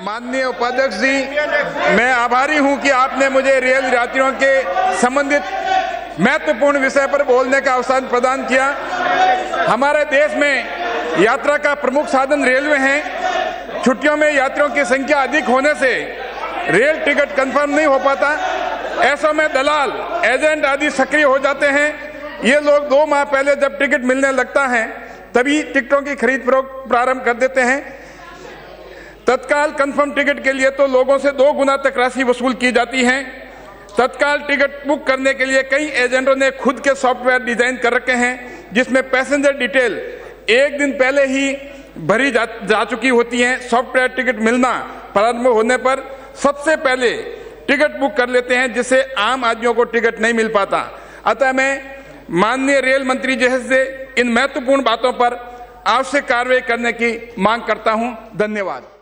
माननीय उपाध्यक्ष जी, मैं आभारी हूं कि आपने मुझे रेल यात्रियों के संबंधित महत्वपूर्ण विषय पर बोलने का अवसर प्रदान किया। हमारे देश में यात्रा का प्रमुख साधन रेलवे है। छुट्टियों में यात्रियों की संख्या अधिक होने से रेल टिकट कंफर्म नहीं हो पाता। ऐसे में दलाल, एजेंट आदि सक्रिय हो जाते हैं। ये लोग 2 माह पहले जब टिकट मिलने लगता है तभी टिकटों की खरीद फरोख्त प्रारंभ कर देते हैं। तत्काल कंफर्म टिकट के लिए तो लोगों से 2 गुना तक राशि वसूल की जाती है। तत्काल टिकट बुक करने के लिए कई एजेंटों ने खुद के सॉफ्टवेयर डिजाइन कर रखे हैं, जिसमें पैसेंजर डिटेल 1 दिन पहले ही भरी जा चुकी होती है। सॉफ्टवेयर टिकट मिलना प्रारंभ होने पर सबसे पहले टिकट बुक कर लेते हैं, जिससे आम आदमियों को टिकट नहीं मिल पाता। अतः मैं माननीय रेल मंत्री जी से इन महत्वपूर्ण बातों पर आवश्यक कार्रवाई करने की मांग करता हूं। धन्यवाद।